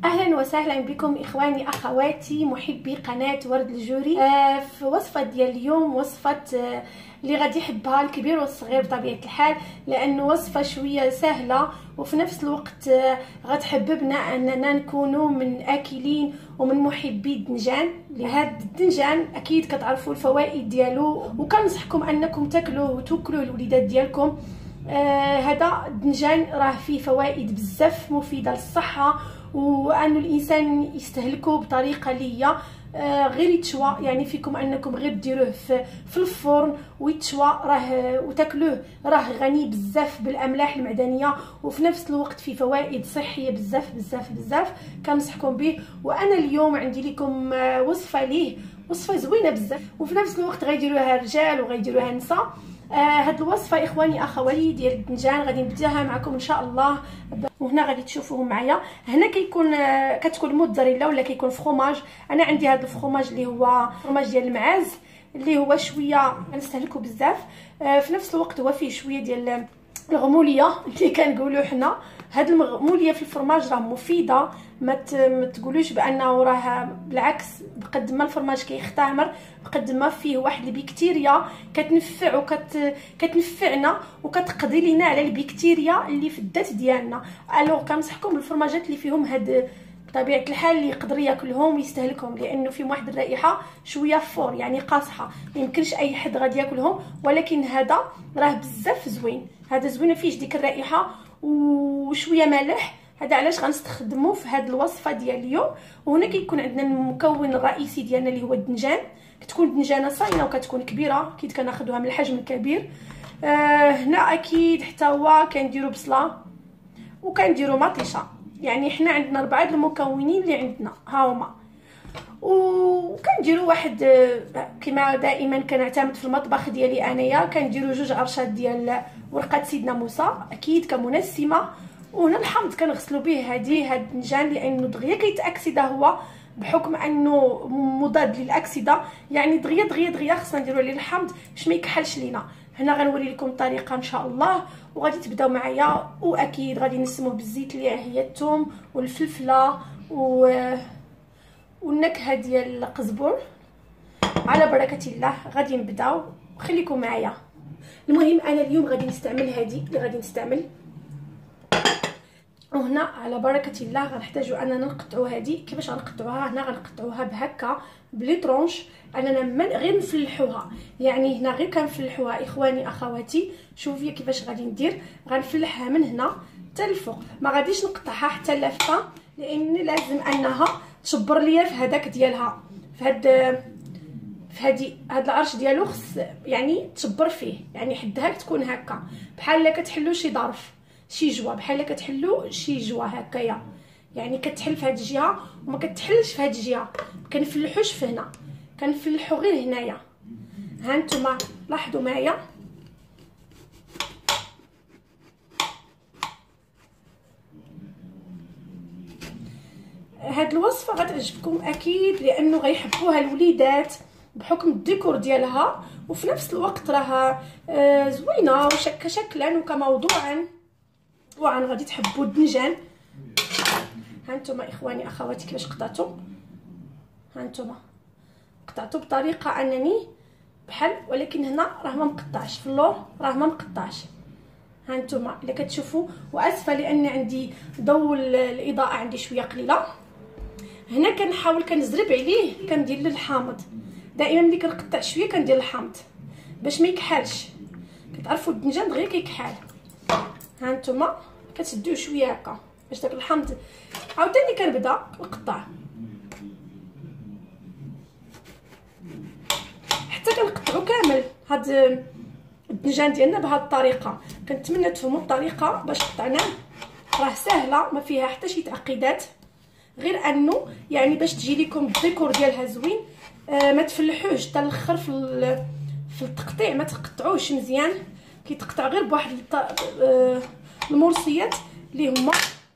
اهلا وسهلا بكم اخواني اخواتي محبي قناه ورد الجوري. في وصفه ديال اليوم وصفه اللي غادي يحبها الكبير والصغير بطبيعه الحال، لانه وصفه شويه سهله وفي نفس الوقت غتحببنا اننا نكونوا من اكلين ومن محبي الدنجان. هذا الدنجان اكيد كتعرفوا الفوائد ديالو، وكنصحكم انكم تاكلوه وتاكلوه الوليدات ديالكم. هذا الدنجان راه فيه فوائد بزاف مفيده للصحه، وانه الانسان يستهلكه بطريقه اللي هي غير يتشوى، يعني فيكم انكم غير ديروه في الفرن ويتشوى راه وتاكلوه، راه غني بزاف بالاملاح المعدنيه، وفي نفس الوقت فيه فوائد صحيه بزاف بزاف بزاف كنصحكم به. وانا اليوم عندي لكم وصفه ليه، وصفه زوينه بزاف، وفي نفس الوقت غيديروها الرجال وغيديروها النساء. هاد الوصفه اخواني اخواتي ديال الدنجان غادي نبداها معكم ان شاء الله. وهنا غادي تشوفوهم معايا. هنا كتكون موتزاريلا ولا كيكون فخوماج. انا عندي هذا الفخوماج اللي هو فخوماج ديال المعاز، اللي هو شويه كنستهلكو بزاف. في نفس الوقت هو فيه شويه ديال الغموليه اللي كنقولوا حنا. هاد الغموليه في الفرماج راه مفيده، ما تقولوش بانه راه بالعكس، بقد ما الفرماج كيختمر بقد ما فيه واحد البكتيريا كتنفع كتنفعنا وكتقضي لينا على البكتيريا اللي في الذات ديالنا. الوغ كنصحكم بالفرماجات اللي فيهم هاد بطبيعه الحال اللي يقدر ياكلهم ويستهلكهم، لانه فيهم واحد الرائحه شويه فور، يعني قاصحه، ما يمكنش اي حد غادي ياكلهم. ولكن هذا راه بزاف زوين، هذا زوين فيهش ديك الرائحه وشويه مالح. هذا علاش غنستخدموه في هذه الوصفه ديال اليوم. وهنا كيكون عندنا المكون الرئيسي ديالنا اللي هو الدنجان. كتكون الدنجانه صاينه وكتكون كبيره، اكيد كناخذوها من الحجم الكبير. هنا اكيد حتى هو كنديروا بصله وكنديروا مطيشه، يعني حنا عندنا 4 المكونين اللي عندنا ها هما. وكنديروا واحد كما دائما كنعتمد في المطبخ ديالي انايا، كنديروا 2 عرشات ديال ورقه سيدنا موسى اكيد كمنسمه. وهنا الحمض كنغسلوا به هاد الدنجان، لانه دغيا كيتاكسده هو بحكم انه مضاد للاكسده، يعني دغيا خصنا نديروا عليه الحمض باش ما يكحلش لينا. هنا غنوري لكم الطريقه ان شاء الله، وغادي تبداو معايا. واكيد غادي نسموه بالزيت اللي هي الثوم والفلفله والنكهه ديال القزبر. على بركه الله غادي نبداو، خليكم معايا. المهم انا اليوم غادي نستعمل هذه اللي غادي نستعمل. وهنا على بركه الله غنحتاجوا اننا نقطعوا هذه. كيفاش غنقطعوها؟ هنا غنقطعوها بهكا بلي طرونش، اننا غير نفلحوها، يعني هنا غير كنفلحوها اخواني اخواتي. شوفوا فيا كيفاش غادي ندير، غنفلحها من هنا حتى الفوق، ما غاديش نقطعها حتى لافته، لان لازم انها تشبر ليا في هذاك ديالها، في هاد العرش ديالو خص يعني تشبر فيه، يعني حدها تكون هكا بحال كتحلوا شي ظرف شي جوا، بحال كتحلوا شي جوا هكايا، يعني كتحل في هاد الجهه وما كتحلش في هاد الجهه، كنفلحوش في هنا، كنفلحوا غير هنايا. ها نتوما لاحظوا معايا. هاد الوصفه غتعجبكم اكيد، لانه غيحبوها الوليدات بحكم الديكور ديالها، وفي نفس الوقت راها زوينه كشكلا وكموضوعا. طبعا غادي تحبوا الدنجان. ها نتوما اخواني اخواتي كيفاش قطعتو. ها نتوما قطعتو بطريقه انني بحال، ولكن هنا راه ما مقطعش، في اللور راه ما مقطعش. ها نتوما الا كتشوفوا، واسفه لان عندي ضوء الاضاءه عندي شويه قليله. هنا كنحاول كنزرب عليه، كندير له الحامض. دائما ملي كنقطع شويه كندير الحامض باش ما يكحالش. كتعرفوا الدنجان دغيا كيكحال. ها نتوما كتشدوه شويه هكا باش داك الحامض. عاوتاني كنبدا نقطع حتى كنقطعو كامل هاد الدنجان ديالنا بهاد الطريقه. كنتمنى تفهموا الطريقه باش قطعناه، راه سهله ما فيها حتى شي تعقيدات، غير انه يعني باش تجي لكم الديكور ديالها زوين. ما تفلحوش حتى الاخر في التقطيع، ما تقطعوش مزيان، كيتقطع غير بواحد المرصيات اللي هما.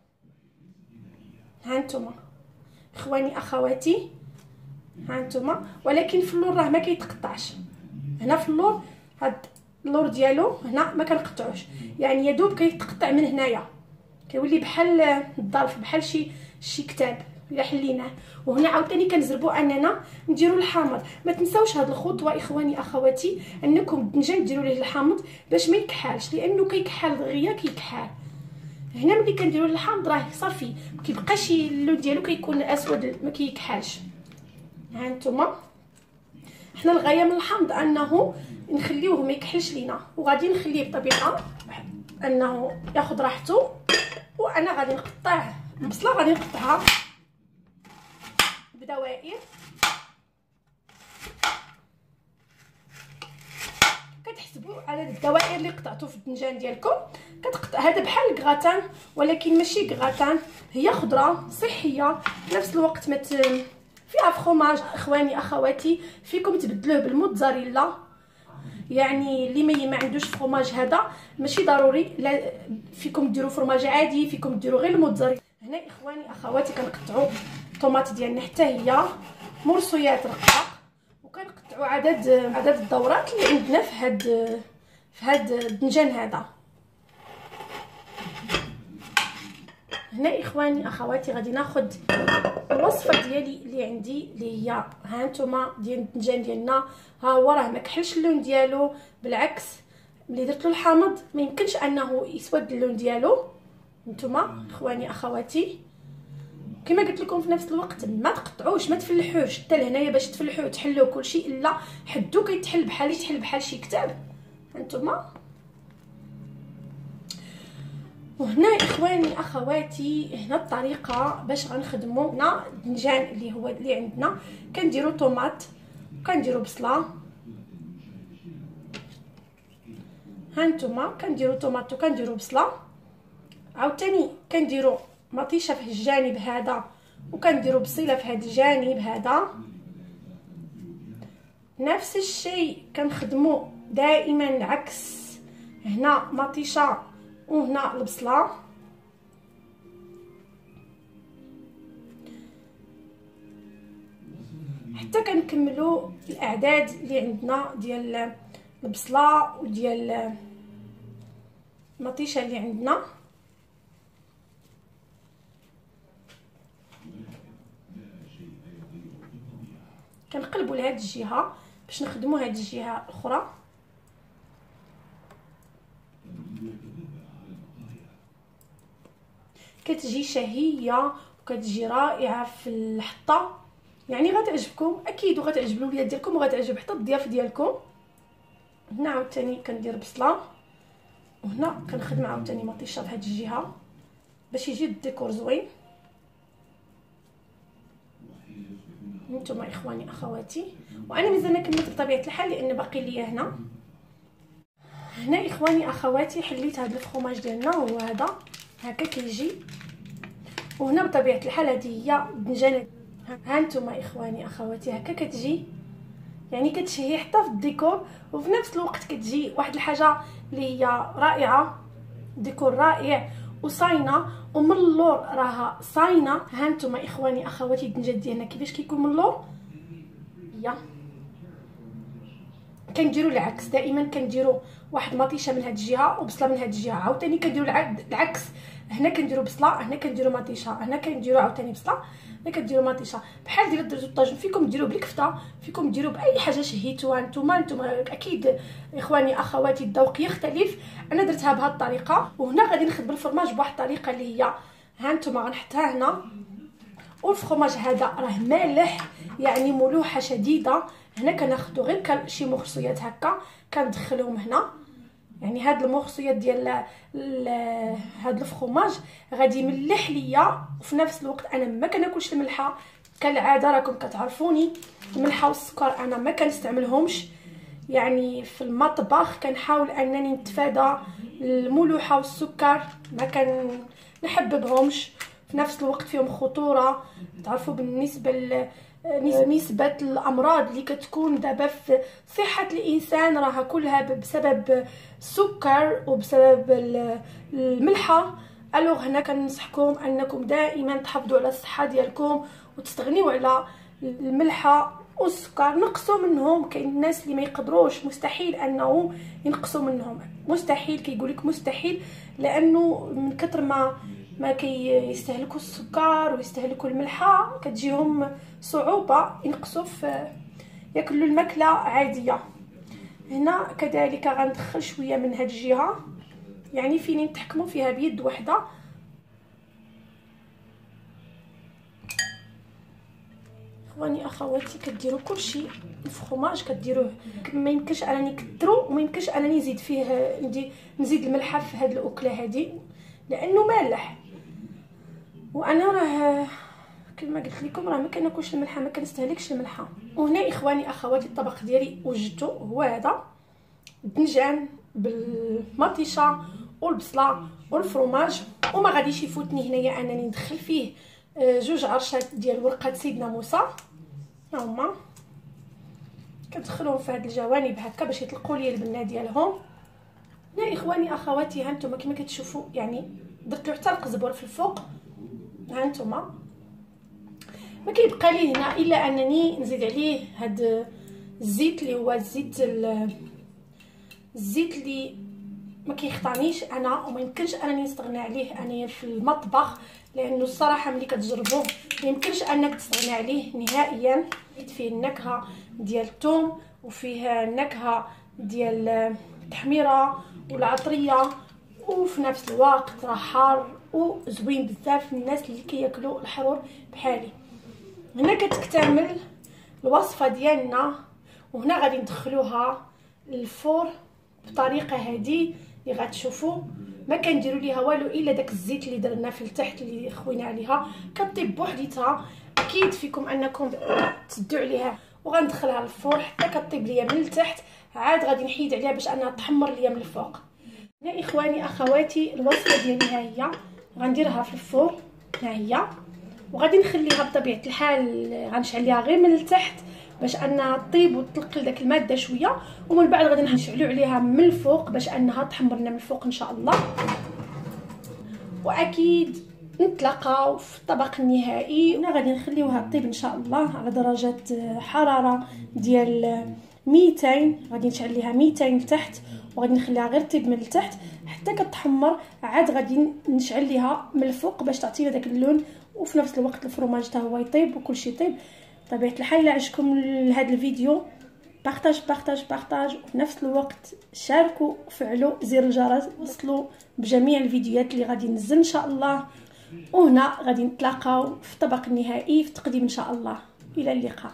ها نتوما اخواني اخواتي، ها نتوما، ولكن في اللور راه ما كيتقطعش. هنا في اللور هاد اللور ديالو هنا ما كنقطعوش، يعني يا دوب كيتقطع من هنايا، كيولي بحال الظرف، بحال شي كتاب الا حليناه. وهنا عاوتاني كنجربو اننا نديرو الحامض. ما تنساوش هاد الخطوه اخواني اخواتي، انكم الدنجان ديروا ليه الحامض باش ما يكحالش، لانه كيكحال دغيا كيكحال. هنا ملي كنديروا الحامض راه صافي ما كيبقاش اللون ديالو كيكون اسود، ما كيكحالش. ها نتوما حنا الغايه من الحامض انه نخليوه ما يكحلش لينا، وغادي نخليه بطبيعه انه ياخذ راحته. وانا غادي نقطع البصله، غادي نقطعها بدوائر. كتحسبوا عدد الدوائر اللي قطعتوا في الدنجان ديالكم. كتقطع هذا بحال الكغاتان ولكن ماشي كغاتان، هي خضره صحيه في نفس الوقت ما فيها فخوماج. اخواني اخواتي فيكم تبدلوه بالموتزاريلا، يعني اللي ما عندوش فخوماج هذا ماشي ضروري، لا فيكم ديروا فرماج عادي، فيكم ديروا غير الموتزاريلا. هنا اخواني اخواتي كنقطعوا الطوماط ديالنا حتى هي مرصيات رقاق، وكنقطعوا عدد الدورات اللي عندنا في هاد الدنجان هذا. هنا اخواني اخواتي غادي ناخذ الوصفه ديالي اللي عندي اللي هي ها نتوما ديال الدنجان ديالنا. ها هو راه ما كحلش اللون ديالو، بالعكس ملي درت له الحامض ما يمكنش انه يسود اللون ديالو. نتوما اخواني اخواتي كما قلت لكم في نفس الوقت ما تقطعوش ما تفلحوش حتى لهنايا باش تفلحوا وتحلوا كلشي، الا حدو كيتحل بحال شي كتاب. هانتوما وهنا اخواني اخواتي هنا الطريقه باش غنخدموا هنا الدنجان اللي هو اللي عندنا. كنديروا طوماط، كنديروا بصله، هانتوما كنديروا طوماط وكنديروا بصله، عاوتاني كنديروا مطيشه في الجانب هذا وكنديروا بصيله في هذا الجانب هذا. نفس الشيء كنخدموا دائما العكس، هنا مطيشه وهنا البصله. حتى كنكملوا الاعداد اللي عندنا ديال البصله وديال المطيشه اللي عندنا. كنقلبوا لهاد الجهه باش نخدموا هاد الجهه الاخرى. كتجي شهيه وكتجي رائعه في الحطه، يعني غتعجبكم اكيد وغتعجب الوليدات ديالكم وغتعجب حتى الضياف ديالكم. هنا عاوتاني كندير بصله وهنا كنخدم عاوتاني مطيشه بهاد الجهه باش يجي الديكور زوين. نتوما اخواني اخواتي وانا مازال ما كملت بطبيعه الحال لان باقي ليا هنا اخواني اخواتي حليت هذا الفخوماج ديالنا وهو هذا هكا كيجي. وهنا بطبيعه الحال هذه هي الدنجانه. ها نتوما اخواني اخواتي هكا كتجي، يعني كتشهي حتى في الديكور وفي نفس الوقت كتجي واحد الحاجه اللي هي رائعه، ديكور رائع وصاينه ومن اللور راها صاينه. ها نتوما اخواني اخواتي الدنجان ديالنا كيفاش كيكون من اللور. هي كنديروا العكس، دائما كنديروا واحد مطيشه من هاد الجهه وبصله من هاد الجهه، عاوتاني كنديروا العكس. هنا كنديروا بصله، هنا كنديروا مطيشه، هنا كنديروا عاوتاني بصله، هنا كديروا مطيشه. بحال ديال درتو الطاجين فيكم ديروا بالكفته، فيكم ديروا باي حاجه شهيتوها نتوما اكيد اخواني اخواتي الذوق يختلف. انا درتها بهذه الطريقه. وهنا غادي نخدم الفرماج بواحد الطريقه اللي هي ها نتوما غنحطها هنا. والفرماج هذا راه مالح يعني ملوحه شديده. هنا كناخذوا غير شي مخصيات هكا كندخلهم هنا، يعني هاد المخصيات ديال هاد الفخوماج غادي يملح ليا. وفي نفس الوقت انا ما كناكلش الملحه كالعاده، راكم كتعرفوني الملحه والسكر انا ما كنستعملهمش، يعني في المطبخ كنحاول انني نتفادى الملوحه والسكر، ما كنحببهمش. في نفس الوقت فيهم خطوره، تعرفوا بالنسبه نسبة الأمراض اللي كتكون دابا في صحة الإنسان راها كلها بسبب السكر وبسبب الملحة. ألوغ هنا كننصحكم أنكم دائما تحافظوا على الصحة ديالكم وتستغنيوا على الملحة والسكر. نقصوا منهم، كاين الناس اللي ما يقدروش، مستحيل أنه ينقصوا منهم، مستحيل، كيقولك مستحيل، لأنه من كتر ما ما كيستهلكوا السكر ويستهلكوا الملحه، كتجيهم صعوبه ينقصوا في ياكلوا الماكله عاديه. هنا كذلك غندخل شويه من هاد الجهه، يعني فين نتحكموا فيها بيد واحده. اخواني اخواتي كديروا كلشي الفرماج كديروه، ما يمكنش انني نكثروا وما يمكنش انني نزيد فيه نزيد الملحه في هذه الاكله هذه لانه مالح. وانا راه كما قلت لكم راه ما كناكلش الملحه، ما كنستهلكش الملحه. وهنا اخواني اخواتي الطبق ديالي وجدته هو هذا الدنجان بالمطيشه والبصله والفرماج. وما غاديش يفوتني هنايا انني ندخل فيه 2 عرشات ديال ورقه سيدنا موسى، ها هما كندخلوهم في هاد الجوانب هكا باش يطلقوا لي البنه ديالهم. هنا اخواني اخواتي ها نتوما كما كتشوفوا يعني درت له حتى القزبر في الفوق، ها نتوما ما كيبقى لي هنا الا انني نزيد عليه هاد الزيت اللي هو الزيت اللي ما كيخطانيش انا وما يمكنش انني نستغنى عليه انا في المطبخ، لانه الصراحه ملي كتجربوه ما يمكنش انك تستغنى عليه نهائيا. فيه النكهه ديال الثوم وفيه النكهه ديال التحميره والعطريه، وفي نفس الوقت راه حار وزوين بزاف للناس اللي كياكلوا الحرور بحالي. هنا كتكتمل الوصفه ديالنا، وهنا غادي ندخلوها للفور بطريقه هذه اللي غتشوفوا. ما كنديروا ليها والو الا داك الزيت اللي درنا في التحت اللي خوينا عليها كطيب بوحديتها. اكيد فيكم انكم تسدوا عليها وغندخلها للفور حتى كطيب ليا من التحت، عاد غادي نحيد عليها باش انها تحمر ليا من الفوق. هنا اخواني اخواتي الوصفه ديالي ها هي غنديرها في الفور، ها هي، وغادي نخليها بطبيعه الحال غنشعليها غير من التحت باش انها طيب وتلقل داك الماده شويه، ومن بعد غادي نشعلوا عليها من الفوق باش انها تحمر لنا من الفوق ان شاء الله. واكيد نتلاقاو في الطبق النهائي. هنا غادي نخليوها طيب ان شاء الله على درجه حراره ديال 200، غادي نشعل ليها 200 لتحت وغادي نخليها غير طيب من التحت حتى كتحمر، عاد غادي نشعل ليها من الفوق باش تعطينا داك اللون، وفي نفس الوقت الفرماج حتى هو يطيب وكلشي يطيب. بطبيعه الحال الا عجبكم هذا الفيديو بارطاج بارطاج بارطاج، وفي نفس الوقت شاركوا وفعلوا زر الجرس وصلوا بجميع الفيديوهات اللي غادي ننزل ان شاء الله. وهنا غادي نتلاقاو في الطبق النهائي في التقديم ان شاء الله. الى اللقاء.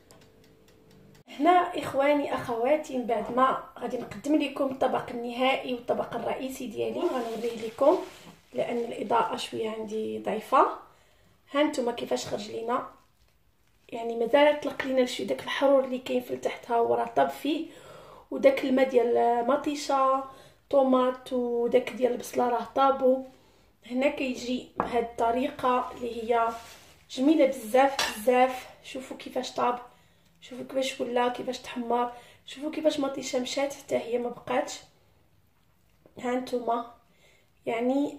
هنا اخواني اخواتي من بعد ما غادي نقدم لكم الطبق النهائي والطبق الرئيسي ديالي، غنوريه لكم لان الاضاءه شويه عندي ضعيفه. ها نتوما كيفاش خرج لينا، يعني مازال طلق لينا شويه داك الحرور اللي كاين في التحت، ها هو راه طاب فيه، وداك الماء ديال مطيشه طوماط وداك ديال البصله راه طابوا. هنا كيجي بهذه الطريقه اللي هي جميله بزاف بزاف. شوفوا كيفاش طاب، شوفوا كيفاش ولا كيفاش تحمر، شوفوا كيفاش مطيشه مشات حتى هي ما بقاتش. ها نتوما يعني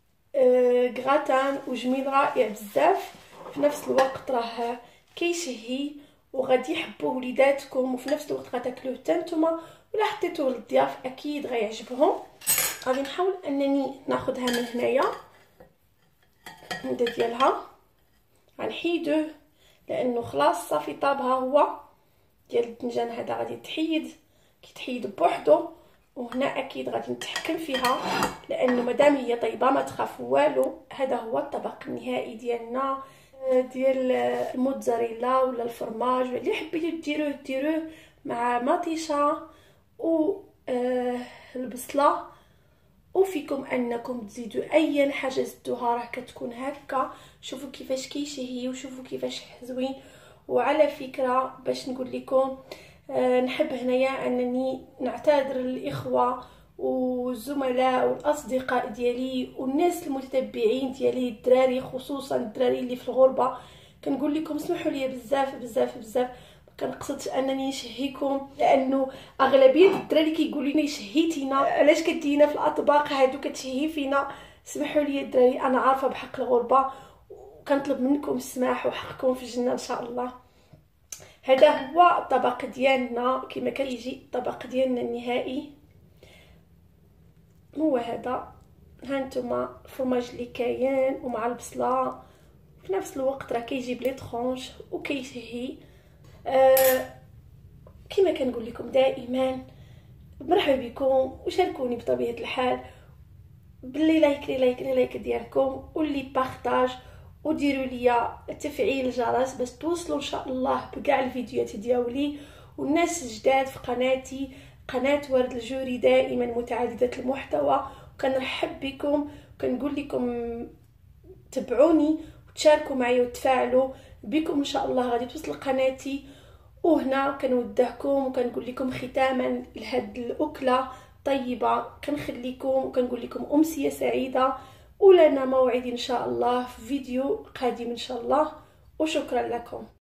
غراتان وجميل رائع بزاف، في نفس الوقت راه كيشهي وغادي يحبوه وليداتكم، وفي نفس الوقت غتاكلوه حتى نتوما ولا حطيتوه للضياف اكيد غيعجبهم. غادي نحاول انني ناخذها من هنايا المده ديالها، غنحيدوه لانه خلاص صافي طابها هو ديال الدنجان هذا غادي تحيد كيتحيد بوحدو. وهنا اكيد غادي نتحكم فيها لانه مادام هي طيبه ما تخاف والو. هذا هو الطبق النهائي ديالنا ديال الموتزاريلا ولا الفرماج اللي حبيتو ديروه مع مطيشه و البصله. وفيكم انكم تزيدوا اي حاجه زدتوها راه كتكون هكا. شوفوا كيفاش كيشهي وشوفوا كيفاش زوين. وعلى فكره باش نقول لكم نحب هنايا انني نعتذر للاخوه والزملاء والاصدقاء ديالي والناس المتتبعين ديالي، الدراري خصوصا الدراري اللي في الغربه. كنقول لكم اسمحوا لي بزاف بزاف بزاف، ما كنقصدش انني نشهيكم لانه اغلبيه الدراري كيقولوا لي شهيتينا، علاش كدينا في الاطباق هادو كتشهي فينا. اسمحوا لي الدراري، انا عارفه بحق الغربه وكنطلب منكم السماح وحقكم في الجنه ان شاء الله. هذا هو الطبق ديالنا كما كيجي الطبق ديالنا النهائي، هو هذا هانتوما الفرماج اللي كاين ومع البصله في نفس الوقت راه كيجيب لي طرونش وكيشهي. كما كنقول لكم دائما مرحبا بكم وشاركوني بطبيعه الحال باللي لايك ديالكم واللي بارطاج، وديروا لي تفعيل الجرس باش توصلوا ان شاء الله بكاع الفيديوهات ديالي. والناس الجداد في قناتي قناه ورد الجوري دائما متعدده المحتوى، وكنرحب بكم وكنقول لكم تبعوني وتشاركوا معي وتفاعلوا بكم ان شاء الله غادي توصل قناتي. وهنا كنودعكم وكنقول لكم ختاما لهاد الاكله طيبه كنخليكم وكنقول لكم امسيه سعيده، ولنا موعد ان شاء الله في فيديو قادم ان شاء الله، وشكرا لكم.